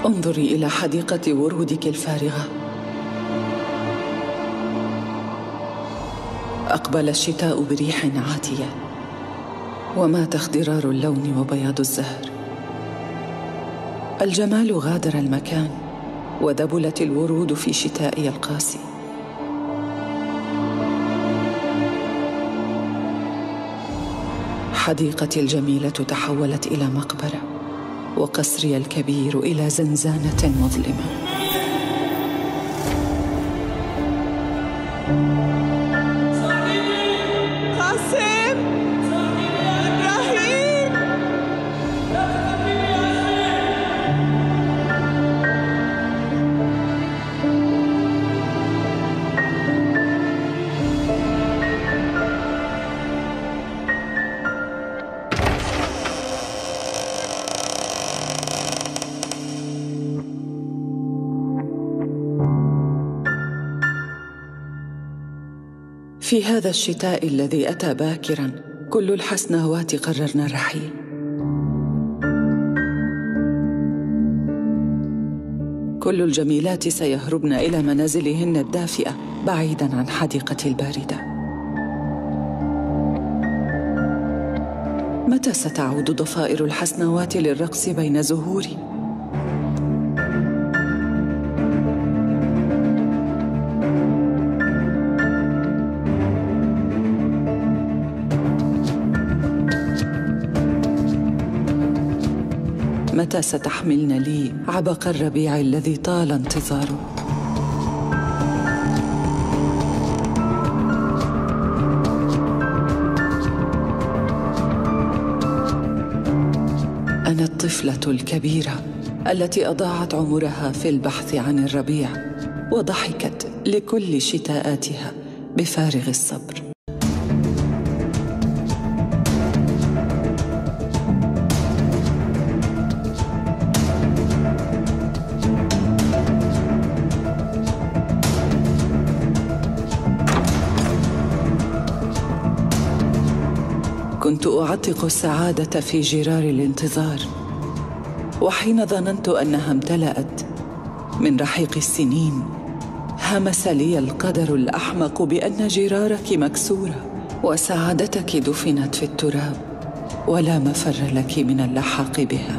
انظري إلى حديقة ورودك الفارغة. أقبل الشتاء بريح عاتية، ومات اخضرار اللون وبياض الزهر. الجمال غادر المكان، وذبلت الورود في شتائي القاسي. حديقتي الجميلة تحولت إلى مقبرة، وقصري الكبير إلى زنزانة مظلمة. في هذا الشتاء الذي أتى باكراً، كل الحسناوات قررنا الرحيل. كل الجميلات سيهربن إلى منازلهن الدافئة بعيداً عن حديقتي الباردة. متى ستعود ضفائر الحسناوات للرقص بين زهوري؟ متى ستحملن لي عبق الربيع الذي طال انتظاره؟ أنا الطفلة الكبيرة التي أضاعت عمرها في البحث عن الربيع، وضحكت لكل شتاءاتها بفارغ الصبر. كنت أعتق السعادة في جرار الانتظار، وحين ظننت أنها امتلأت من رحيق السنين، همس لي القدر الأحمق بأن جرارك مكسورة، وسعادتك دفنت في التراب، ولا مفر لك من اللحاق بها.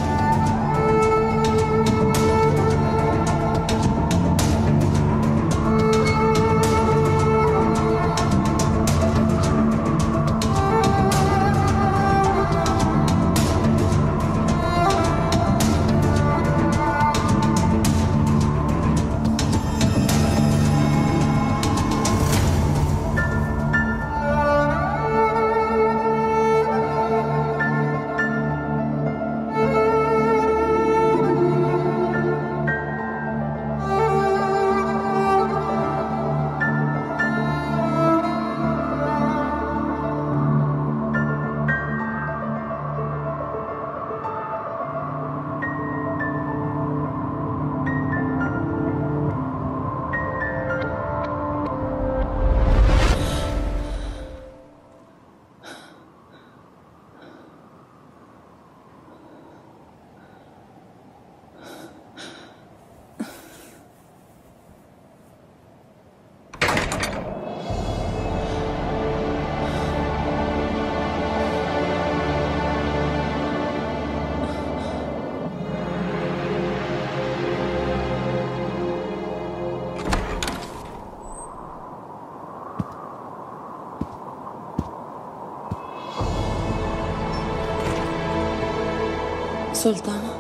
سلطانة،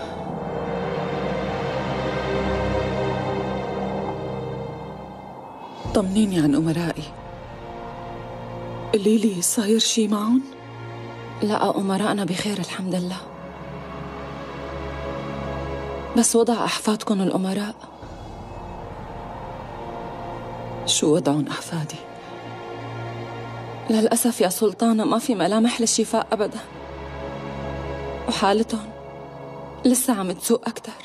طمنيني عن أمرائي. ليلي صاير شي معهم؟ لا، أمراءنا بخير الحمد لله، بس وضع أحفادكم الأمراء. شو وضعهم أحفادي؟ للأسف يا سلطانة ما في ملامح للشفاء أبدا، وحالتهم لسه عم تسوء أكتر.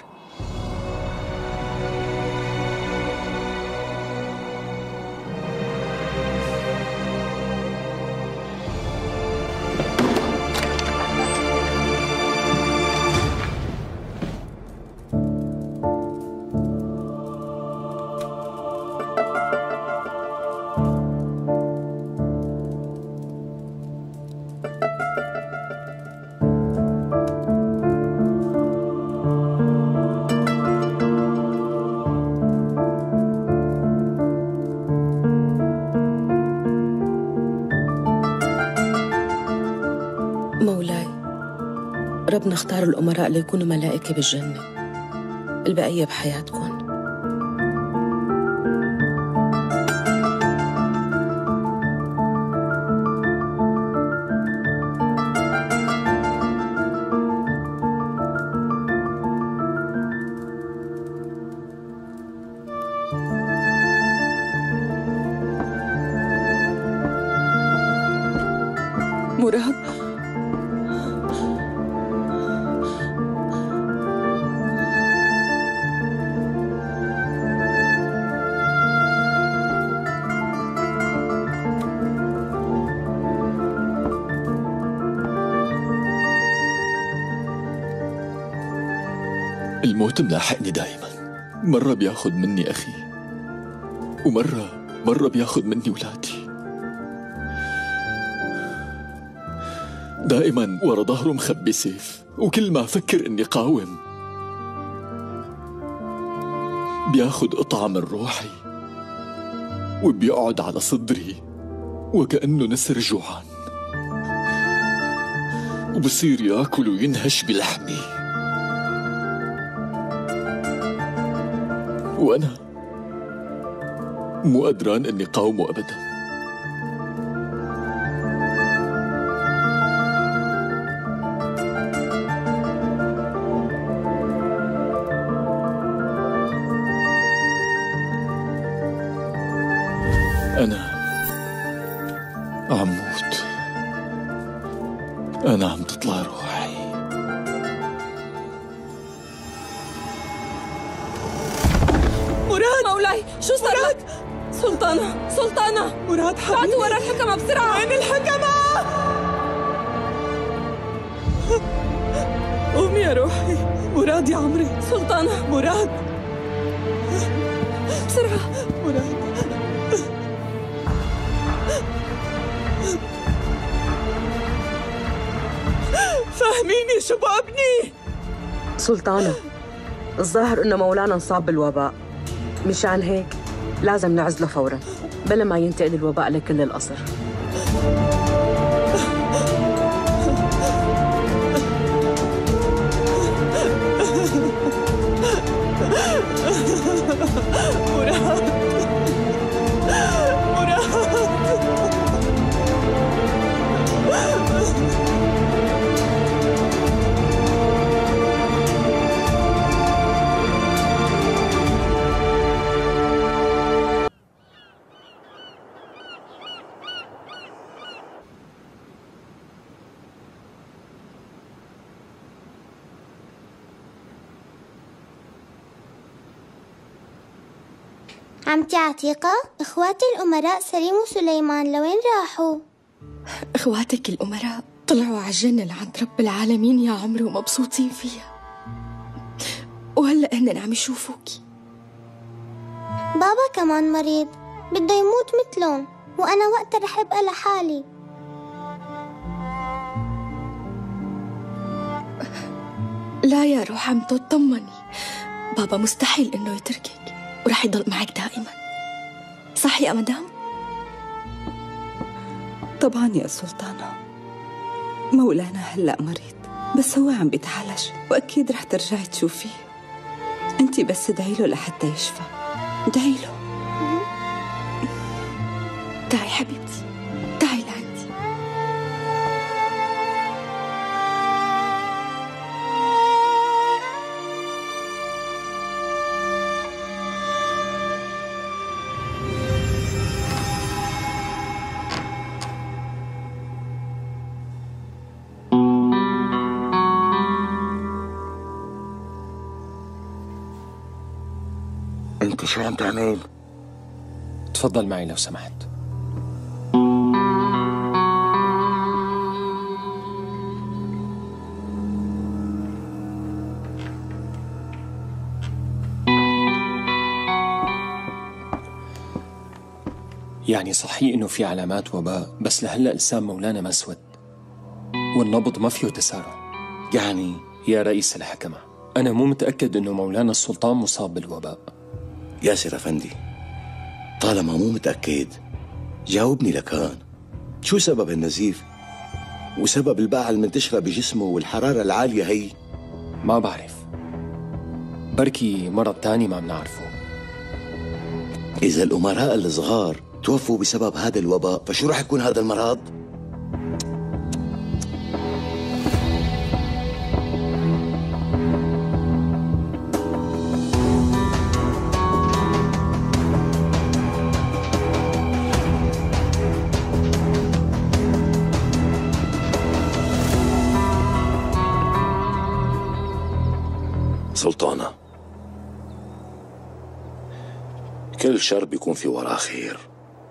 مولاي، ربنا اختار الأمراء ليكونوا ملائكة بالجنة، البقية بحياتكم. مراد، الموت ملاحقني دايما، مرة بياخد مني أخي ومرة بياخد مني ولادي. دائما ورا ظهره مخبي سيف، وكل ما أفكر إني قاوم بياخد قطعة من روحي وبيقعد على صدري وكأنه نسر جوعان، وبصير ياكل وينهش بلحمي، وأنا مو قدران إني قاومه أبدا. أنا عم موت، أنا عم تطلع روحي. مراد مولاي، شو صار لك؟ سلطانة مراد حبيبي، تعالوا ورا الحكمة بسرعة. وين الحكمة؟ قومي يا روحي. مراد يا عمري. سلطانة، مراد بسرعة. مراد فهميني شو بابني؟ سلطانة، الظاهر إنه مولانا انصاب بالوباء، مشان هيك لازم نعزله فوراً بلا ما ينتقل الوباء لكل القصر. عمتي عتيقة، إخواتي الأمراء سليم وسليمان لوين راحوا؟ إخواتك الأمراء طلعوا على الجنة لعند رب العالمين يا عمري ومبسوطين فيها، وهلأ هن عم يشوفوكي. بابا كمان مريض، بده يموت مثلهم، وأنا وقتها رح أبقى لحالي. لا يا روح عمتو، اطمني، بابا مستحيل إنه يتركك ورح يضل معك دائما، صح يا مدام؟ طبعا يا سلطانة، مولانا هلأ مريض بس هو عم بيتعالج، وأكيد رح ترجعي تشوفيه. أنتي بس ادعي له لحتى يشفى، ادعي له. تعي حبيبتي، تعي لعندي. انت شو عم تعمل؟ تفضل معي لو سمحت. يعني صحيح انه في علامات وباء، بس لهلا لسان مولانا ما اسود والنبض ما فيه تسارع. يعني يا رئيس الحكمة، انا مو متأكد انه مولانا السلطان مصاب بالوباء. ياسر أفندي، طالما مو متأكد جاوبني لكان، شو سبب النزيف؟ وسبب الباعة المنتشرة بجسمه والحرارة العالية هي؟ ما بعرف، بركي مرض تاني ما بنعرفه. إذا الأمراء الصغار توفوا بسبب هذا الوباء فشو رح يكون هذا المرض؟ سلطانة، كل شر بيكون في وراه خير،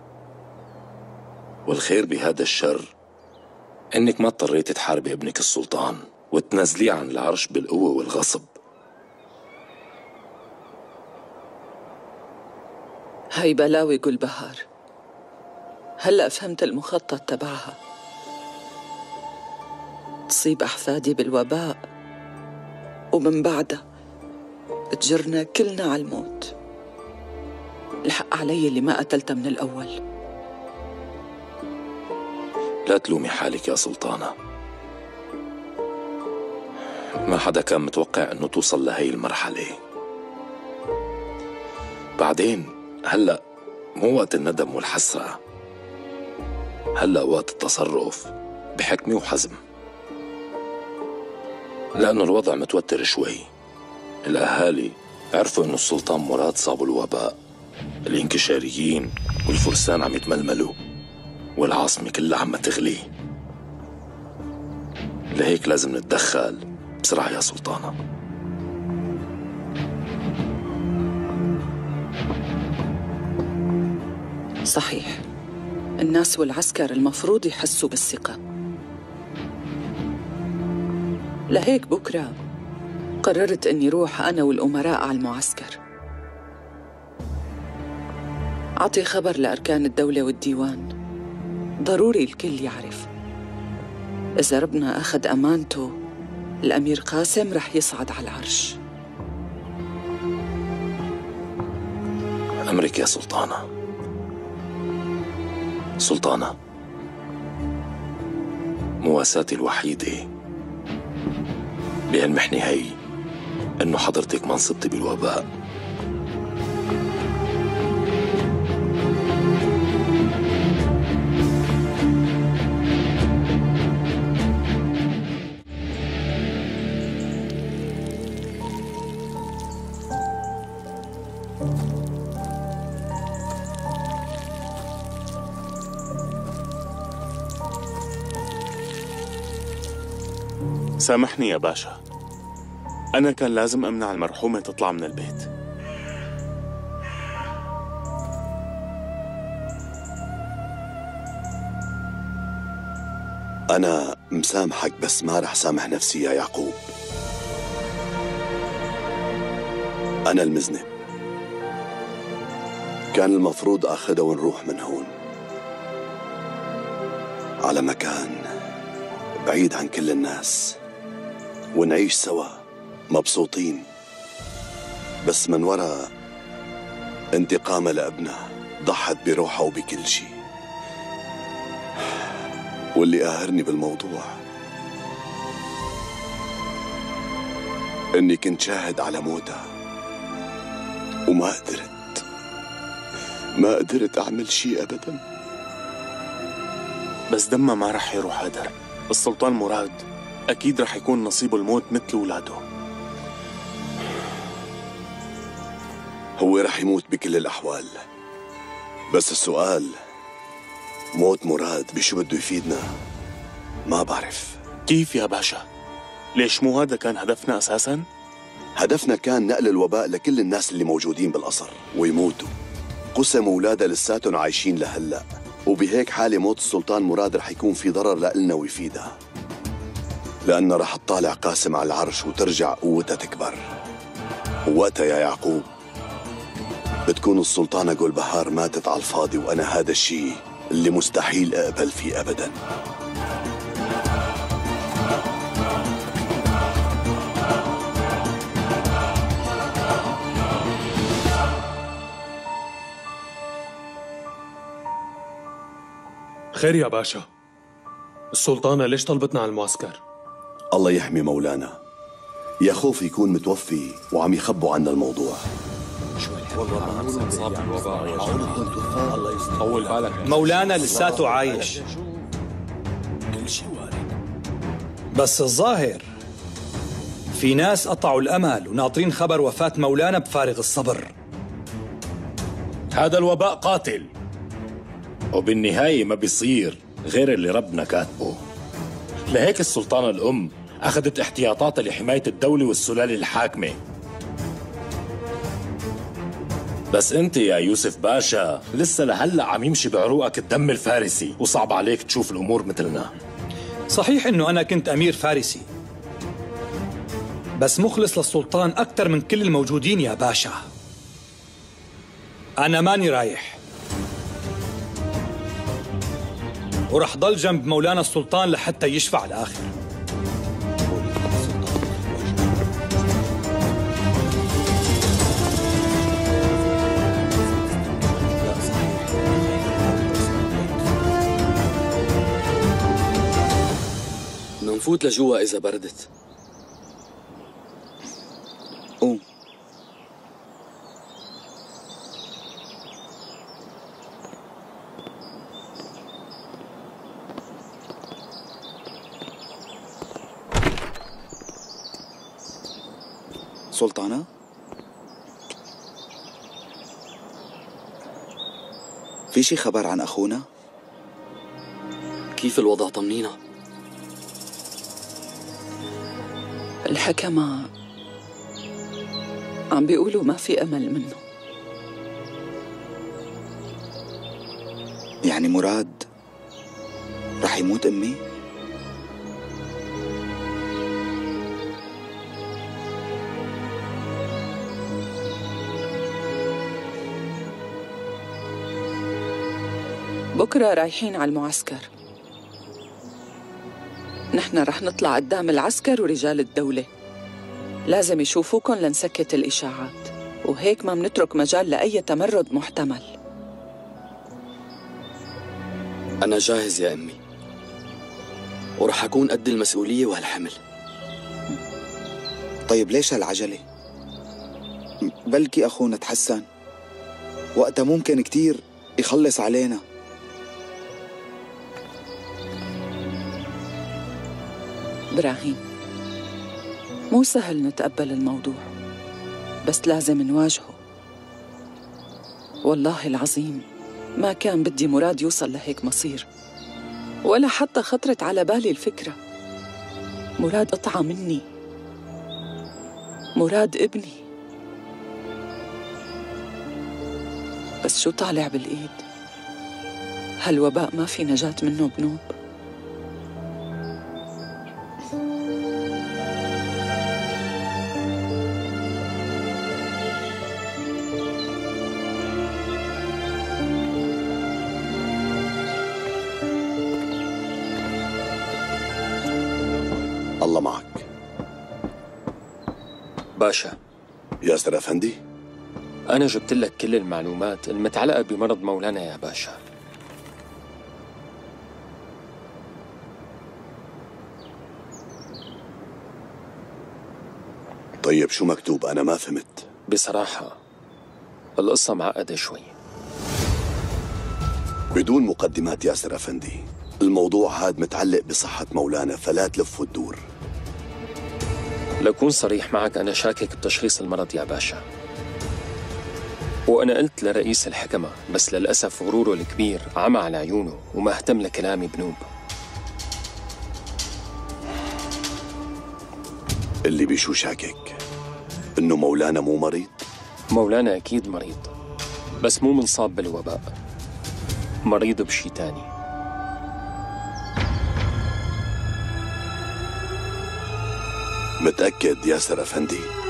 والخير بهذا الشر انك ما اضطريتي تحاربي ابنك السلطان وتنزليه عن العرش بالقوة والغصب. هاي بلاوي جلبهار، هلأ فهمت المخطط تبعها. تصيب أحفادي بالوباء ومن بعدها تجرنا كلنا على الموت. الحق علي اللي ما قتلتها من الأول. لا تلومي حالك يا سلطانة، ما حدا كان متوقع انه توصل لهي المرحلة. بعدين هلأ مو وقت الندم والحسرة، هلأ وقت التصرف بحكمة وحزم، لأنه الوضع متوتر شوي. الأهالي عرفوا إنه السلطان مراد صابوا الوباء، الانكشاريين والفرسان عم يتململوا، والعاصمة كلها عم تغلي. لهيك لازم نتدخل بسرعة يا سلطانة. صحيح، الناس والعسكر المفروض يحسوا بالثقة. لهيك بكرة قررت أني روح أنا والأمراء على المعسكر، أعطي خبر لأركان الدولة والديوان. ضروري الكل يعرف إذا ربنا أخذ أمانته الأمير قاسم رح يصعد على العرش. أمرك يا سلطانة. سلطانة، مواساتي الوحيدة بهالمحنة هي إنه حضرتك ما انصبتي بالوباء. سامحني يا باشا، أنا كان لازم أمنع المرحومة تطلع من البيت. أنا مسامحك بس ما رح سامح نفسي يا يعقوب. أنا المذنب، كان المفروض أخذها ونروح من هون على مكان بعيد عن كل الناس ونعيش سوا مبسوطين، بس من وراء انتقام لابنها ضحت بروحها وبكل شيء. واللي قاهرني بالموضوع اني كنت شاهد على موتها وما قدرت اعمل شيء ابدا. بس دمها ما رح يروح هدر. السلطان مراد أكيد رح يكون نصيبه الموت مثل ولاده. هو رح يموت بكل الأحوال، بس السؤال موت مراد بشو بده يفيدنا؟ ما بعرف. كيف يا باشا؟ ليش مو هذا كان هدفنا أساساً؟ هدفنا كان نقل الوباء لكل الناس اللي موجودين بالقصر ويموتوا. قسم أولادها لساتهم عايشين لهلأ، وبهيك حالة موت السلطان مراد رح يكون في ضرر لإلنا ويفيدها، لأنه رح تطالع قاسم على العرش وترجع قوتها تكبر. ووقتها يا يعقوب بتكون السلطانة جلبهار ماتت على الفاضي، وأنا هذا الشيء اللي مستحيل أقبل فيه أبداً. خير يا باشا، السلطانة ليش طلبتنا على المعسكر؟ الله يحمي مولانا، يا خوف يكون متوفي وعم يخبوا عنا الموضوع. مولانا لساته عايش، بس الظاهر في ناس قطعوا الأمل وناطرين خبر وفاة مولانا بفارغ الصبر. هذا الوباء قاتل، وبالنهاية ما بيصير غير اللي ربنا كاتبه. لهيك السلطانة الأم أخذت احتياطاتها لحماية الدولة والسلالة الحاكمة. بس أنت يا يوسف باشا لسه لهلأ عم يمشي بعروقك الدم الفارسي، وصعب عليك تشوف الأمور مثلنا. صحيح إنه أنا كنت أمير فارسي، بس مخلص للسلطان أكثر من كل الموجودين يا باشا. أنا ماني رايح، ورح ضل جنب مولانا السلطان لحتى يشفع الآخر. نفوت لجوا إذا بردت. قوم. سلطانة؟ في شي خبر عن أخونا؟ كيف الوضع؟ طمنينا. الحكمة عم بيقولوا ما في أمل منه. يعني مراد رح يموت أمي؟ بكرة رايحين على المعسكر. نحن رح نطلع قدام العسكر ورجال الدولة، لازم يشوفوكن لنسكت الإشاعات، وهيك ما منترك مجال لأي تمرد محتمل. أنا جاهز يا أمي، ورح أكون قد المسؤولية وهالحمل. طيب ليش هالعجلة؟ بلكي أخونا تحسن، وقتها ممكن كتير يخلص علينا. إبراهيم، مو سهل نتقبل الموضوع، بس لازم نواجهه. والله العظيم ما كان بدي مراد يوصل لهيك مصير، ولا حتى خطرت على بالي الفكرة. مراد قطعة مني، مراد ابني، بس شو طالع بالإيد؟ هالوباء ما في نجاة منه بنوب. الله معك. باشا. ياسر أفندي؟ أنا جبت لك كل المعلومات المتعلقة بمرض مولانا يا باشا. طيب شو مكتوب؟ أنا ما فهمت. بصراحة القصة معقدة شوي. بدون مقدمات ياسر أفندي، الموضوع هاد متعلق بصحة مولانا، فلا تلف وتدور. لأكون صريح معك، أنا شاكك بتشخيص المرض يا باشا، وأنا قلت لرئيس الحكمة، بس للأسف غروره الكبير عمى على عيونه وما اهتم لكلامي بنوب. اللي بشو شاكك؟ إنه مولانا مو مريض؟ مولانا أكيد مريض، بس مو منصاب بالوباء، مريض بشي تاني. متأكد ياسر أفندي؟